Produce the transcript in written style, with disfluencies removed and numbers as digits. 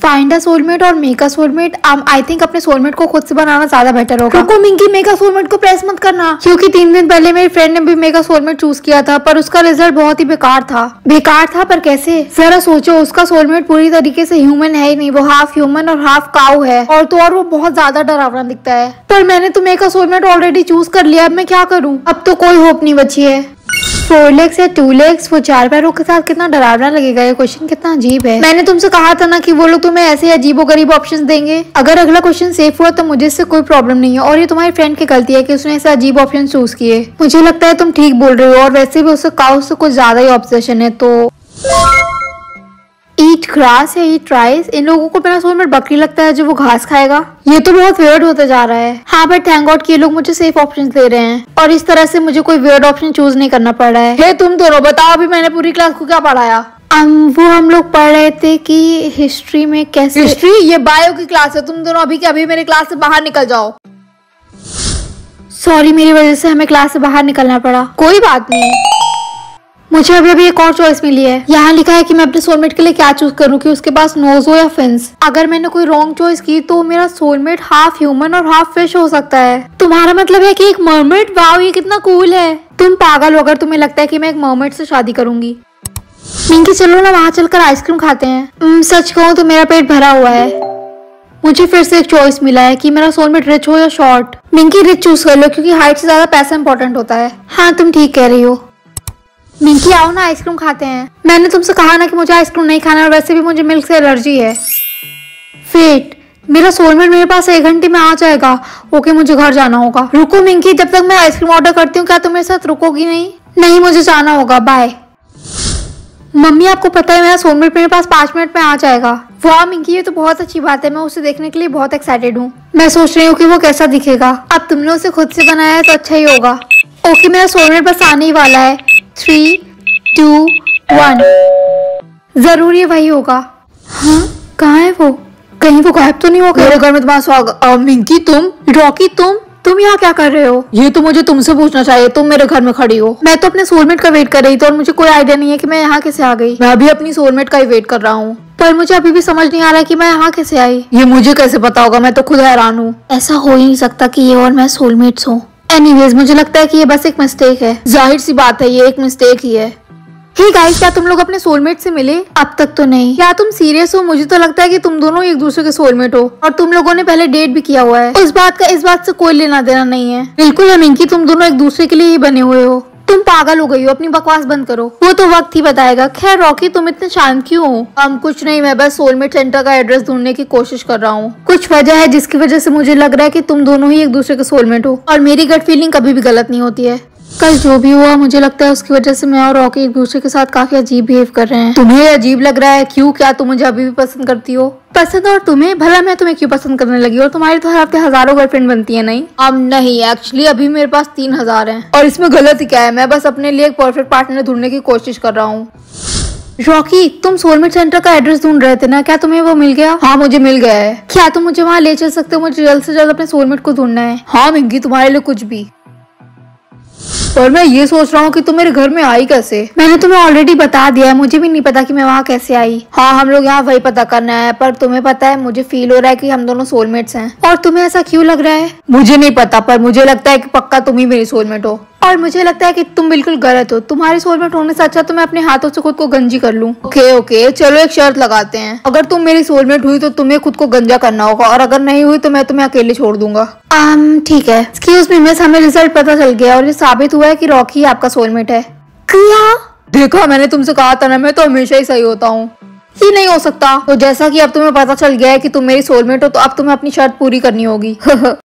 Find a soulmate और make a soulmate. I think अपने soulmate को खुद से बनाना ज्यादा बेटर होगा। रुको मिंकी, मेक अ सोलमेट को प्रेस मत करना, क्योंकि 3 दिन पहले मेरी फ्रेंड ने भी मेक अ सोलमेट चूज किया था, पर उसका रिजल्ट बहुत ही बेकार था। बेकार था पर कैसे? जरा सोचो, उसका सोलमेट पूरी तरीके से ह्यूमन है ही नहीं, वो हाफ ह्यूमन और हाफ काऊ है, और तो और वो बहुत ज्यादा डरावना दिखता है। पर मैंने तो make a soulmate already choose कर लिया, अब मैं क्या करूँ? अब तो कोई होप नहीं बची है। 4 legs या 2 legs, वो 4 पैरों के साथ कितना डरावना लगेगा। ये क्वेश्चन कितना अजीब है। मैंने तुमसे कहा था ना कि वो लोग तुम्हें ऐसे अजीबो गरीब ऑप्शन देंगे। अगर अगला क्वेश्चन सेफ हुआ तो मुझे इससे कोई प्रॉब्लम नहीं है, और ये तुम्हारी फ्रेंड की गलती है कि उसने ऐसे अजीब ऑप्शन चूज किए। मुझे लगता है तुम ठीक बोल रहे हो, और वैसे भी उससे काउ से कुछ ज्यादा ही ऑब्सेशन है। तो ईट ग्रास या ईट राइस, इन लोगों को मेरा सोलमेट बकरी लगता है जो वो घास खाएगा। ये तो बहुत वियर्ड होता जा रहा है। हाँ बट थैंक गॉड कि ये लोग मुझे सेफ ऑप्शन दे रहे हैं, और इस तरह से मुझे कोई वियर्ड ऑप्शन चूज नहीं करना पड़ रहा है। हे तुम दोनों बताओ, अभी मैंने पूरी क्लास को क्या पढ़ाया? वो हम लोग पढ़ रहे थे कि हिस्ट्री में कैसे। हिस्ट्री? ये बायो की क्लास है। तुम दोनों अभी के अभी मेरे क्लास से बाहर निकल जाओ। सॉरी, मेरी वजह से हमें क्लास से बाहर निकलना पड़ा। कोई बात नहीं, मुझे अभी अभी एक और चॉइस मिली है। यहाँ लिखा है कि मैं अपने सोलमेट के लिए क्या चूज करूँ, कि उसके पास नोज हो या फिन्स। अगर मैंने कोई रॉन्ग चॉइस की तो मेरा सोलमेट हाफ ह्यूमन और हाफ फिश हो सकता है। तुम्हारा मतलब है कि एक मरमेड? वाओ, ये कितना कूल है। तुम पागल हो अगर तुम्हें लगता है कि मैं एक मरमेड से शादी करूंगी। मिंकी चलो ना वहाँ चलकर आइसक्रीम खाते हैं। सच कहूँ तो मेरा पेट भरा हुआ है। मुझे फिर से एक चॉइस मिला है कि मेरा सोलमेट रिच हो या शॉर्ट। मिंकी रिच चूज कर लो, क्योंकि हाइट से ज्यादा पैसा इंपॉर्टेंट होता है। हाँ तुम ठीक कह रही हो। मिंकी आओ ना आइसक्रीम खाते हैं। मैंने तुमसे कहा ना कि मुझे आइसक्रीम नहीं खाना, और वैसे भी मुझे मिल्क से एलर्जी है। वेट, मेरा सोलमेट मेरे पास 1 घंटे में आ जाएगा। ओके, मुझे घर जाना होगा। रुको मिंकी, जब तक मैं आइसक्रीम ऑर्डर करती हूँ क्या तुम मेरे साथ रुकोगी नहीं? नहीं, मुझे जाना होगा, बाय। मम्मी आपको पता है मेरा सोलमेट मेरे पास 5 मिनट में आ जाएगा। वाह मिंकी, ये तो बहुत अच्छी बात है। मैं उसे देखने के लिए बहुत एक्साइटेड हूँ। मैं सोच रही हूँ कि वो कैसा दिखेगा। अब तुमने उसे खुद से बनाया है तो अच्छा ही होगा। ओके, मेरा सोलमेट बस आने ही वाला है। 3, 2, 1। जरूर ये वही होगा। हाँ, कहाँ है वो? कहीं वो गायब तो नहीं हो गया? मेरे घर में तुम्हारा स्वागत। मिंकी तुम, रॉकी तुम यहाँ क्या कर रहे हो? ये तो मुझे तुमसे पूछना चाहिए, तुम मेरे घर में खड़ी हो। मैं तो अपने सोलमेट का वेट कर रही थी, और मुझे कोई आइडिया नहीं है कि मैं यहाँ कैसे आ गई। मैं अभी अपनी सोलमेट का ही वेट कर रहा हूँ, पर मुझे अभी भी समझ नहीं आ रहा कि मैं यहाँ कैसे आई। ये मुझे कैसे पता होगा? मैं तो खुद हैरान हूँ। ऐसा हो ही नहीं सकता कि ये और मैं सोलमेट्स हूँ। एनीवेज, मुझे लगता है कि ये बस एक मिस्टेक है। जाहिर सी बात है, ये एक मिस्टेक ही है। हे गाइस, क्या तुम लोग अपने सोलमेट से मिले? अब तक तो नहीं। क्या तुम सीरियस हो? मुझे तो लगता है कि तुम दोनों एक दूसरे के सोलमेट हो, और तुम लोगों ने पहले डेट भी किया हुआ है। इस बात से कोई लेना देना नहीं है। बिल्कुल है मिंकी, तुम दोनों एक दूसरे के लिए ही बने हुए हो। तुम पागल हो गई हो, अपनी बकवास बंद करो। वो तो वक्त ही बताएगा। खैर रॉकी, तुम इतने शांत क्यों हो? कुछ नहीं, मैं बस सोलमेट सेंटर का एड्रेस ढूंढने की कोशिश कर रहा हूँ। कुछ वजह है जिसकी वजह से मुझे लग रहा है कि तुम दोनों ही एक दूसरे के सोलमेट हो, और मेरी गट फीलिंग कभी भी गलत नहीं होती है। कल जो भी हुआ, मुझे लगता है उसकी वजह से मैं और रॉकी एक दूसरे के साथ काफी अजीब बिहेव कर रहे हैं। तुम्हें अजीब लग रहा है? क्यों? क्या तुम मुझे अभी भी पसंद करती हो? पसंद और तुम्हें? भला मैं तुम्हें क्यों पसंद करने लगी? और तुम्हारी तो हर हफ्ते हजारों गर्लफ्रेंड बनती है। नहीं नहीं, एक्चुअली अभी मेरे पास 3000 हैं, और इसमें गलत ही क्या है? मैं बस अपने लिए एक परफेक्ट पार्टनर ढूंढने की कोशिश कर रहा हूँ। रॉकी, तुम सोलमेट सेंटर का एड्रेस ढूंढ रहे थे ना, क्या तुम्हें वो मिल गया? हाँ, मुझे मिल गया है। क्या तुम मुझे वहाँ ले चल सकते हो? मुझे जल्द से जल्द अपने सोलमेट को ढूंढना है। हाँ मिंकी, तुम्हारे लिए कुछ भी। पर मैं ये सोच रहा हूँ कि तुम मेरे घर में आई कैसे? मैंने तुम्हें ऑलरेडी बता दिया है, मुझे भी नहीं पता कि मैं वहाँ कैसे आई। हाँ, हम लोग यहाँ वही पता करना है, पर तुम्हें पता है मुझे फील हो रहा है कि हम दोनों सोलमेट्स हैं। और तुम्हें ऐसा क्यों लग रहा है? मुझे नहीं पता, पर मुझे लगता है कि पक्का तुम ही मेरी सोलमेट हो। और मुझे लगता है कि तुम बिल्कुल गलत हो। तुम्हारे सोलमेट होने से अच्छा तो मैं अपने हाथों से खुद को गंजी कर लूं। ओके, चलो एक शर्त लगाते हैं। अगर तुम मेरी सोलमेट हुई तो तुम्हें खुद को गंजा करना होगा, और अगर नहीं हुई तो मैं तुम्हें अकेले छोड़ दूंगा। ठीक है। एक्सक्यूज मी मिस, हमें रिजल्ट पता चल गया, और ये साबित हुआ है कि रॉकी आपका सोलमेट है। क्या? देखा, मैंने तुमसे कहा था ना, मैं तो हमेशा ही सही होता हूँ। ये नहीं हो सकता। तो जैसा कि अब तुम्हें पता चल गया है कि तुम मेरी सोलमेट हो, तो अब तुम्हें अपनी शर्त पूरी करनी होगी।